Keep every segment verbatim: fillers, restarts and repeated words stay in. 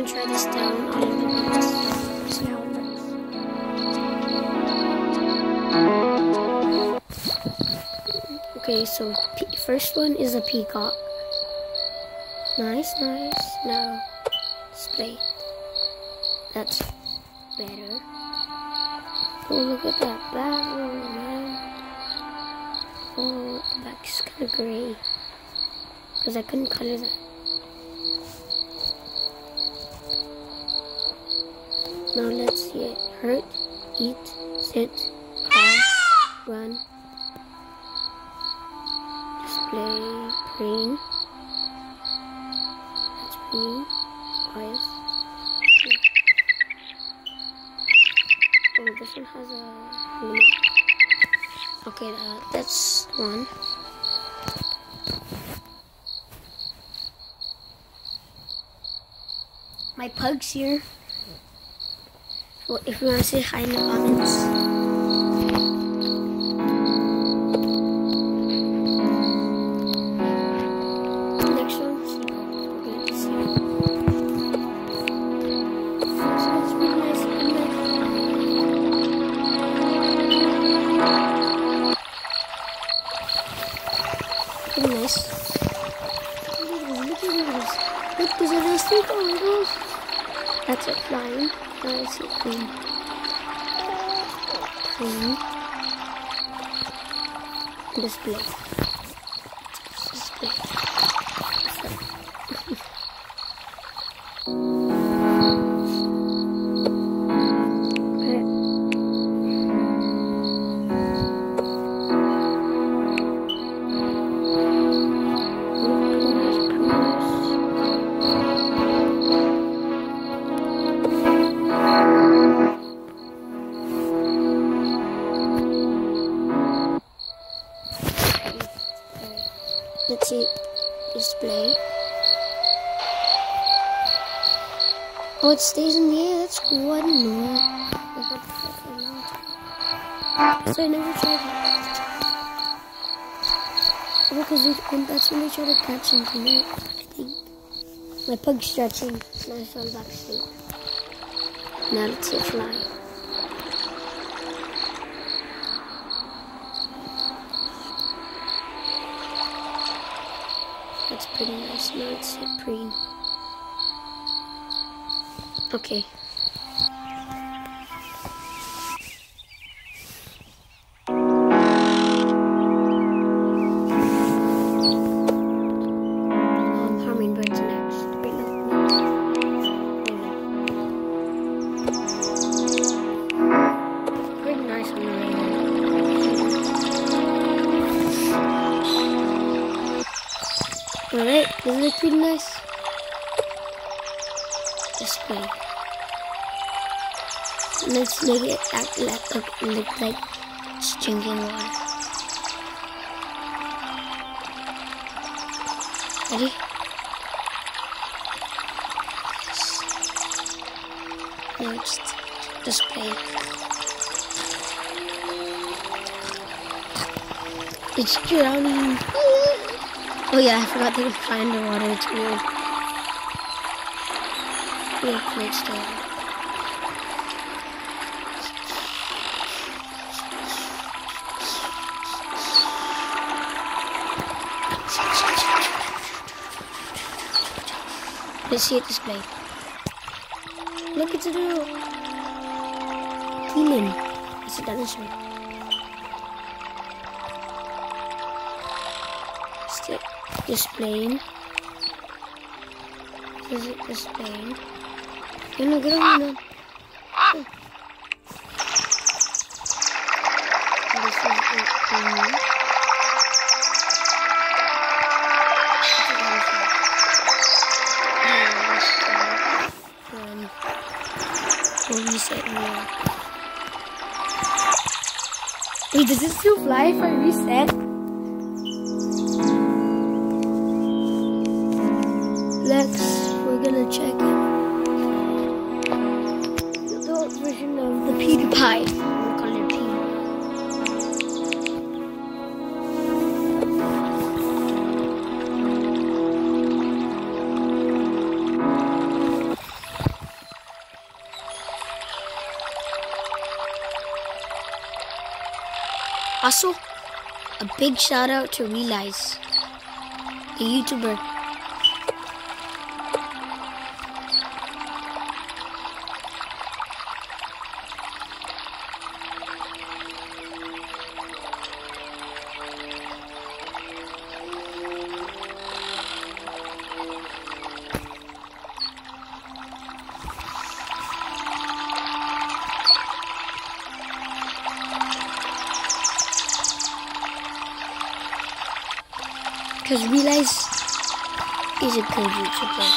gonna try this down a little bit just to see how it works. Okay, so pe first one is a peacock. Nice, nice. Now display. That's better. Oh, look at that back, oh man. Oh, the back is kind of gray because I couldn't color that. Now let's see it. Hurt, eat, sit, crawl, run, display, green. That's green. Quiet. Oh, this one has a limit. Okay, uh, that's one. My pug's here. Well, if you want to say hi in the comments. Next one, we're going to see. So it's really nice. Pretty nice. Look at this. Look, there's a little snake. Oh my gosh. That's it, flying. Now let's see green. Green. Display. Display. Let's see, display. Oh, it stays in the air. That's cool. I didn't know that. So I never tried it. Because it, that's when they try to catch something, right? I think. My pug's stretching. Now I fell back asleep. Now let's see it fly. That's pretty nice. Now it's hit green. Okay. Um, hummingbird's next. Wait, no, no. Pretty nice on the radar. Alright, isn't it pretty nice? Display. Let's make it act like, look, look like it's drinking water. Ready? Now just display. It's drowning. Oh yeah, I forgot they can fly underwater, it's weird. Yeah, great story. Let's see it display. Look, it's a little demon. It's a dinosaur. Still displaying. Is it displaying? No, no, get over now. Oh. This is it. Um, we'll reset now. Wait, does this still fly if I reset? Next, we're gonna check the adult version of the PewDiePie. We'll call it P. Also, a big shout out to Realize, a YouTuber. Because Realize is a good YouTuber.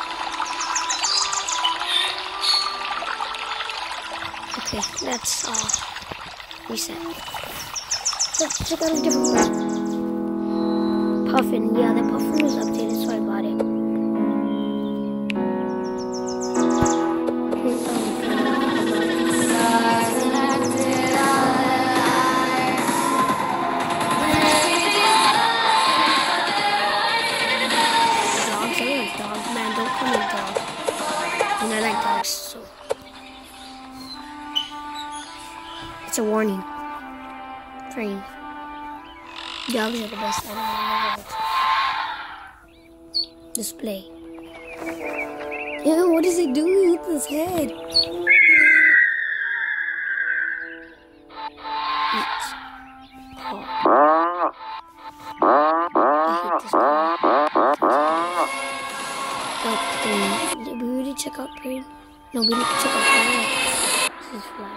Okay, that's all. Reset. Let's check out a different one. Puffin. Yeah, the Puffin was updated, so I bought it. And I like dogs, so it's a warning for you. Dogs are the best animal in the world. Display. Yeah, what is it doing with his head? Eat. Oh. I hate this guy. Okay, did we already check out Brain? No, we didn't check out Fly. This is Fly.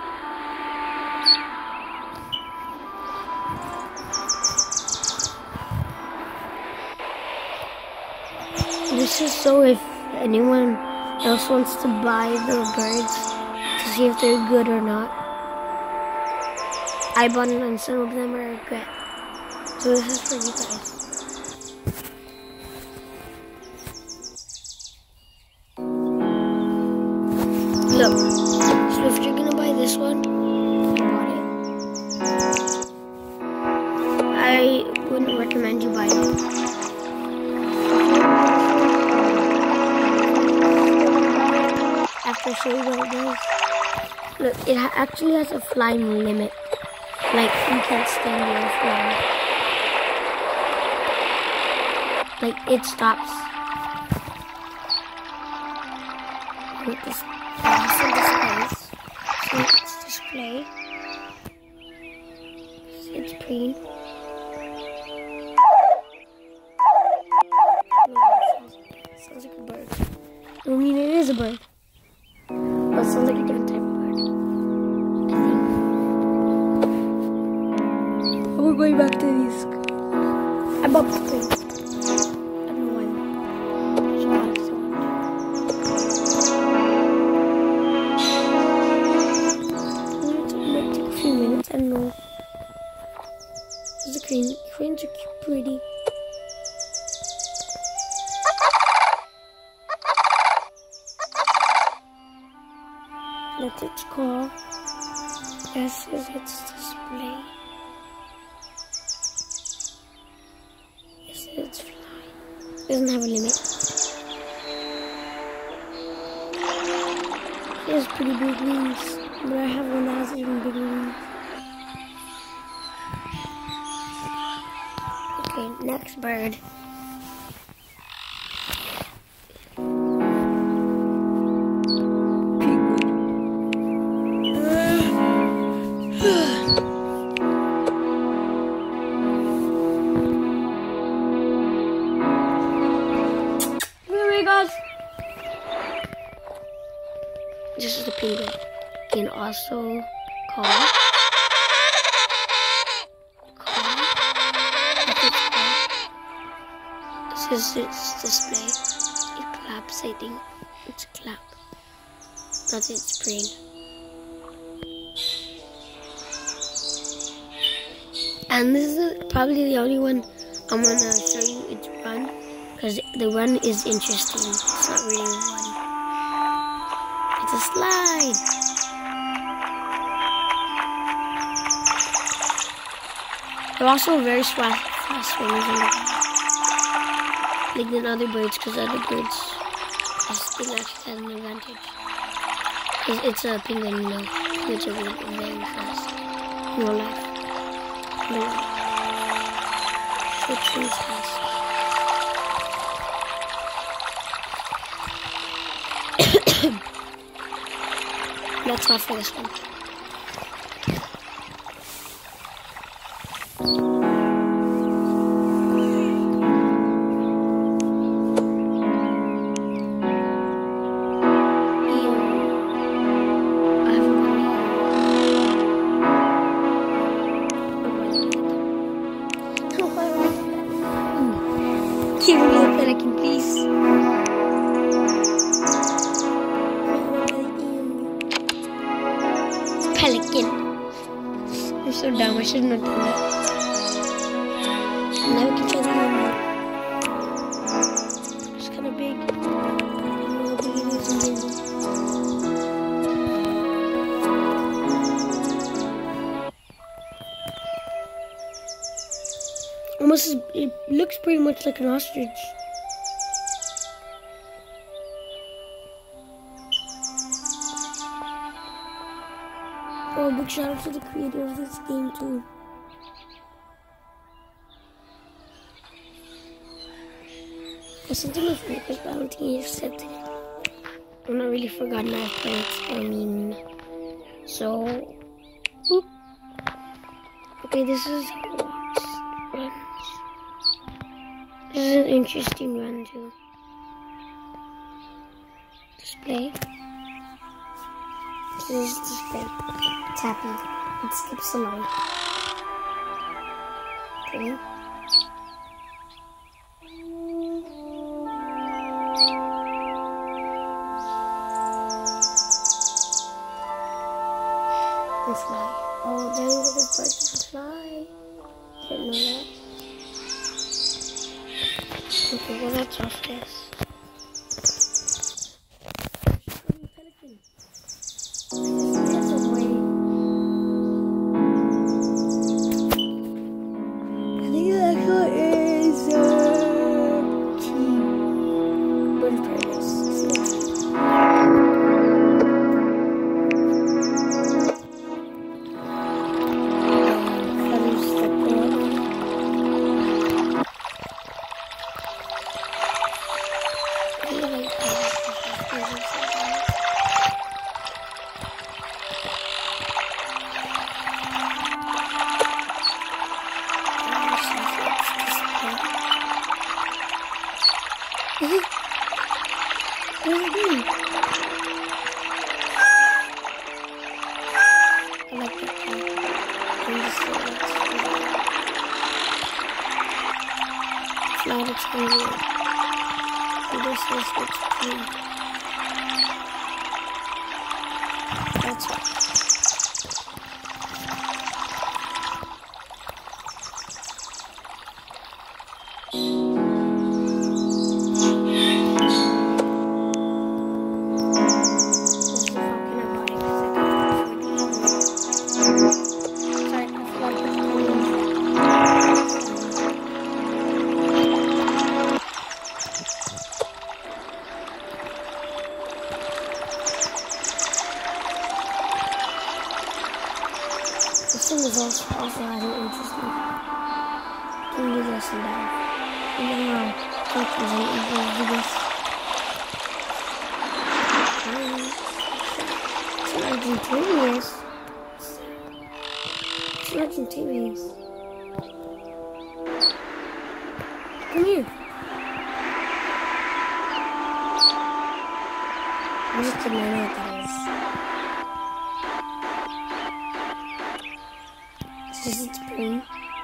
This is so if anyone else wants to buy the birds to see if they're good or not. I bought it and some of them are regret. So this is for you guys. Look, so if you're gonna buy this one, I bought it. I wouldn't recommend you buy it. After I show you what it does, look, it ha actually has a flying limit. Like, you can't stand there flying. Like, it stops. Look, this. So displays. So it's display. It's preen. No, it sounds, sounds like a bird. I mean, it is a bird. But it sounds like a different type of bird. I think. We're going back to these. I bought the preen. I don't know. There's a crane. Cranes are pretty. That's its call. This is its display. This is its fly. It doesn't have a limit. It has pretty big wings. But I have one that has even bigger wings. Okay, next bird. Here he goes. This is the penguin. And also call. This is its display. It claps, I think. It's a clap. That's its brain. And this is probably the only one I'm gonna show you its run. Because the run is interesting. It's not really a run. It's a slide. They're also very fast, fast swimmers in the water. Like than other birds, because other birds, this thing actually has an advantage. Because it's a penguin, you know. It's a really very fast in real life. blue. Which one's fast? That's all for this one. Give me a pelican, please. Pelican. I'm so dumb. I should not do that. Now we can try the emu. It's kind of big. I don't know how big it is in Hindu. Almost, as, it looks pretty much like an ostrich. Oh, big shout out to the creator of this game too. I sent him a Maker's Bounty, he accepted it. I'm not really forgotten I have plants, I mean, so, boop. Okay, this is how it walks, runs. This is an interesting run too. Display. This is display. It's happy. It skips along. Okay. And fly. Oh, dang it, this bird can fly. Didn't know that. Okay, well that's off this. Flat exterior. This is what's clean. That's all. This thing is also, also having interesting. Can do this and that. And then I'll take these and do this. It's an Argentinians. It's an Argentinians. Come here. I'm just kidding, I know what that is. This is its brain.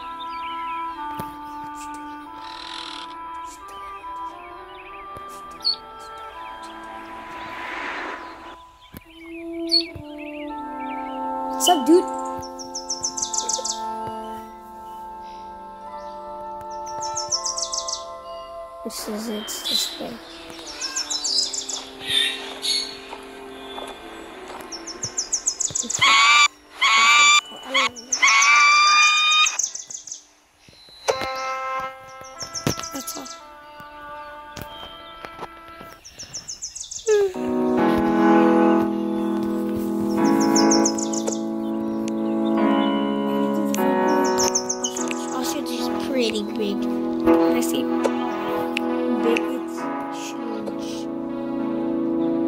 What's up, dude? This is its display. That's all.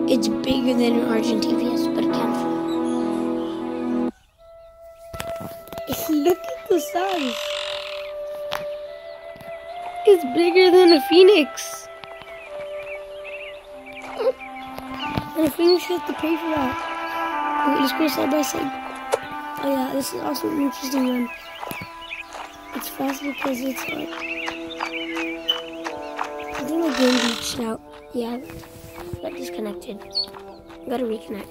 It's bigger than an Argentinius, but it can't fly. Look at the size. It's bigger than a phoenix. And a phoenix has to pay for that. Okay, let's go side by side. Oh yeah, this is also an interesting one. It's fast because it's like... I think the game glitched out. Yeah, got disconnected. Gotta reconnect.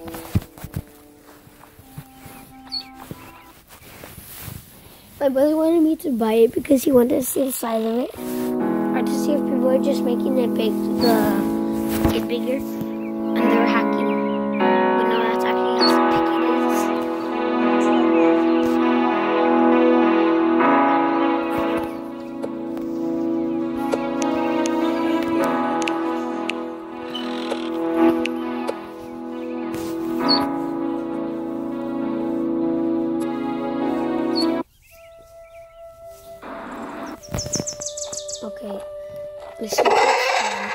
My brother wanted me to buy it because he wanted to see the size of it. Or to see if people are just making it big, the, it bigger. And they're hacking. But no, that's actually how big it is. Okay, let's see what's done.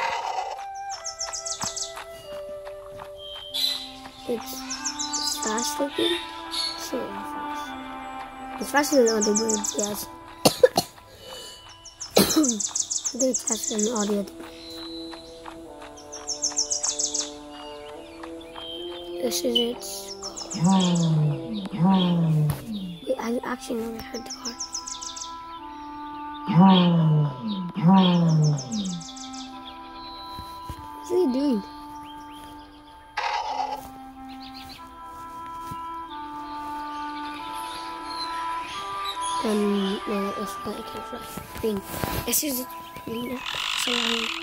It's fast looking, so fast. It's faster than other birds, yes. I think it's faster than all the other birds. This is its call. Wait, I actually never heard the call. What's he doing? Um, no, it's not, it can't fly. Green. This is green. So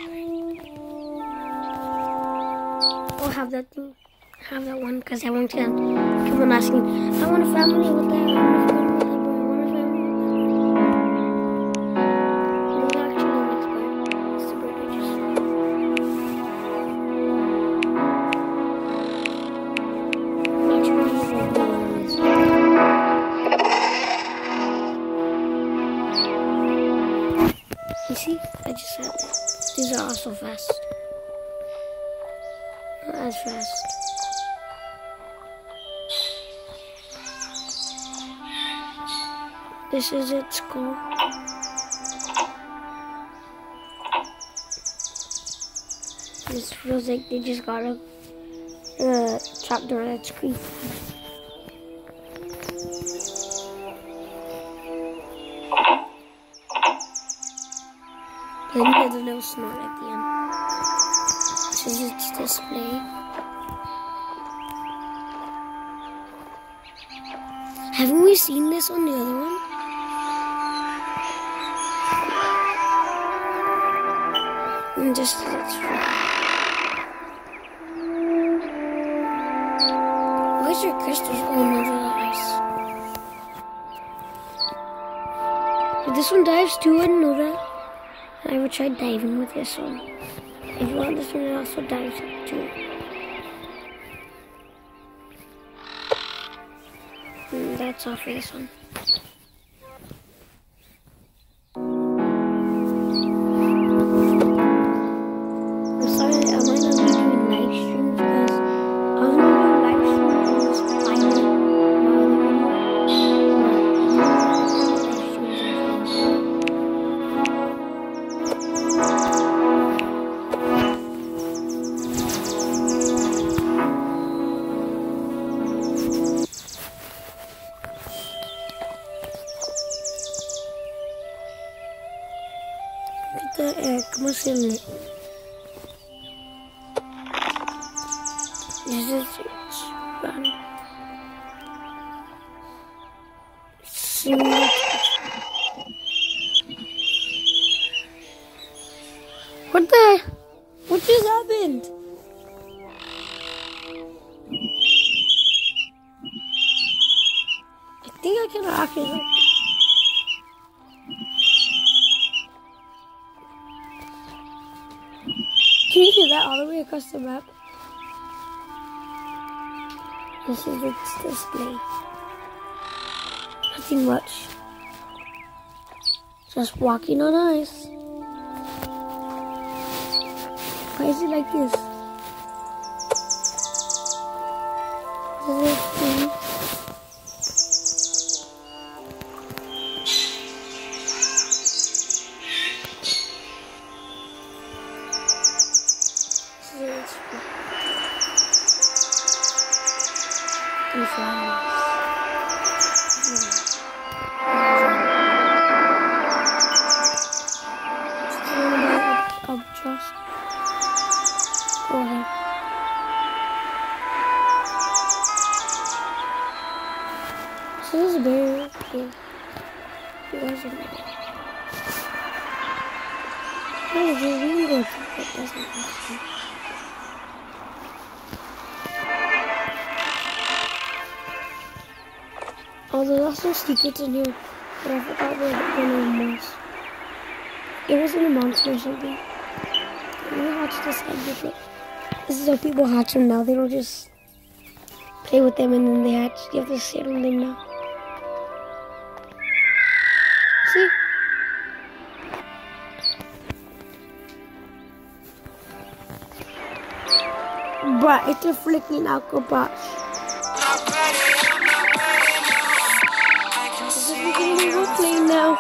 I'll have that thing. Have that one because I want to keep on asking. I want a family with that. I want a family with that. See, I just had that. These are also fast. Not as fast. This is its goal. This feels like they just got a uh, trapdoor that's creepy. Then there's a little snort at the end. This is its display. Haven't we seen this on the other one? And just its why is your crystals going over the ice? But this one dives too, I didn't know that. I never tried diving with this one. If you want this one, it also dives too. And that's all for this one. I'm sorry, I might not be doing live streams because I was going to do a live stream on this island. Eh, ¿cómo se llama? This is run. What the? What just happened? I think I can rock it. Can you hear that all the way across the map? This is its display. Nothing much. Just walking on ice. Why is it like this? And flowers. Up just go ahead. So this is very cool. You guys are mad. Oh, we can go to it. That's not interesting. Oh, there's also secrets in here, but I forgot what one of them was. It wasn't a monster or something. Let me hatch this egg with it. This is how people hatch them now. They don't just play with them and then they hatch. You have to sit on them now. See? But it's a freaking aquabot. This is freaking we're playing now.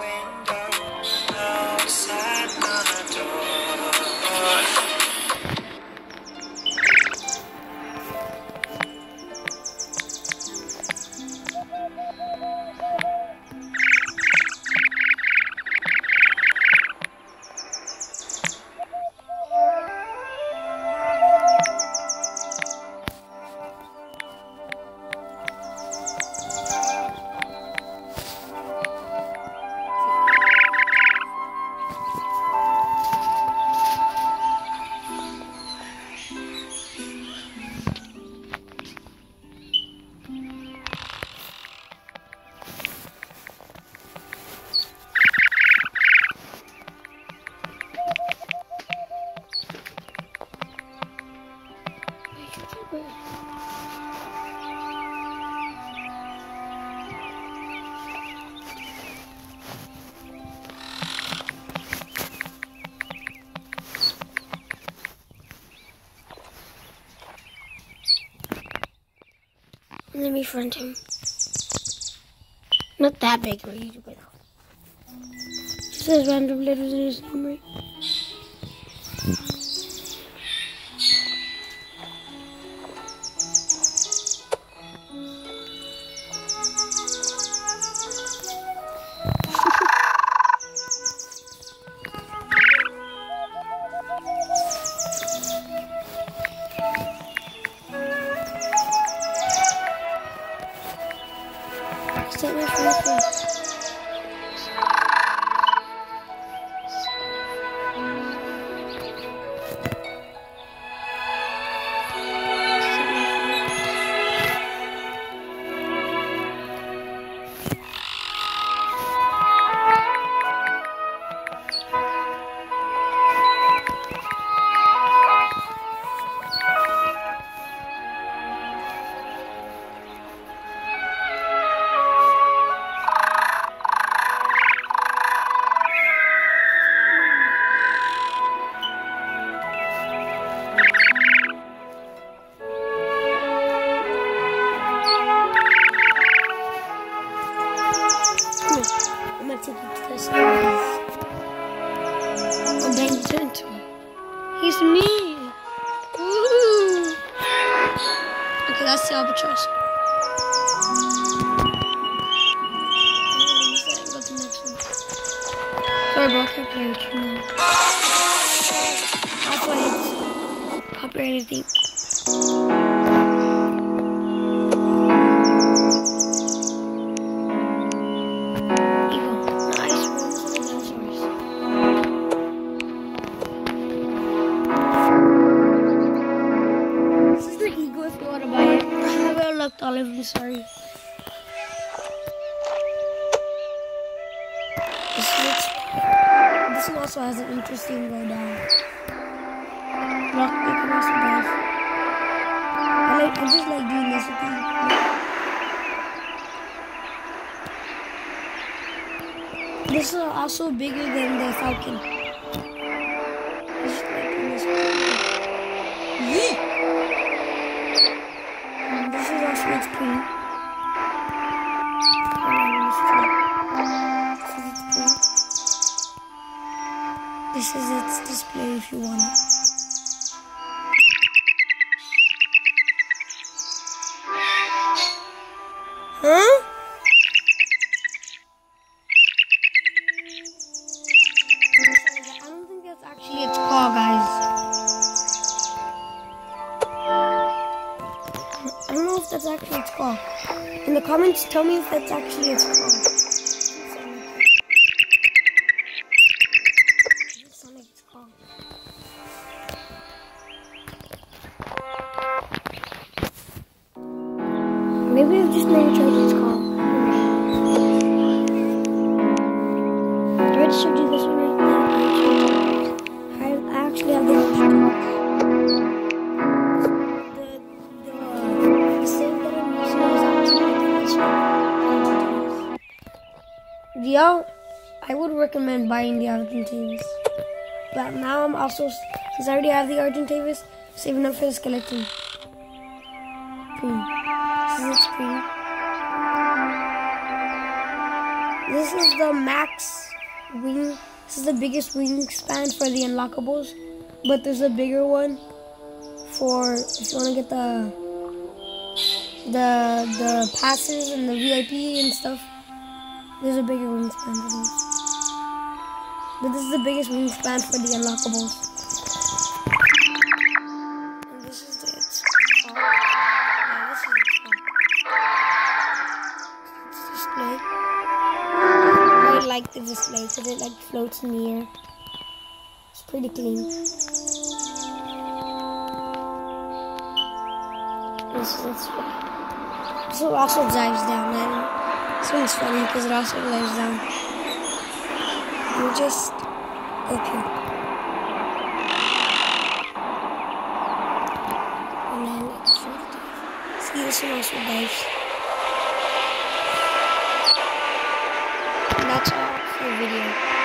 Let me friend him. Not that big, but he's big. It says random letters in his name, right? Set my phone first. I'm gonna take you to the stars. I'm being gentle. He's me. Woo. Okay, that's the albatross. Go to the next one. Sorry, bro, I can't play with you now. I'll play it. Copyrighted deep. All of them, sorry. This, looks, this one also has an interesting go down. Rock, you can also dive. I, like, I just like doing this with you. This is also bigger than the Falcon. Just like in this yeah. It's pretty. This is its display if you want it. that's actually its call. In the comments, tell me if that's actually its call. It's not like its call. Maybe I've just never tried its call. I already showed you this one right now. I actually have the option. Yeah, I would recommend buying the Argentavis. But now I'm also, since I already have the Argentavis, saving up for the skeleton. Hmm. This is its cream. This is the max wing. This is the biggest wingspan for the unlockables. But there's a bigger one for if you want to get the the the passes and the V I P and stuff. There's a bigger wingspan for these. But this is the biggest wingspan for the unlockables. And this is the its top. Yeah, this is its top. It's display. I like the display because it like floats in the air. It's pretty clean. This is its way. This one also dives down. And this one's funny because it also dives down. You're just up here. And then like short dive. See, this one also dives. And that's all for the video.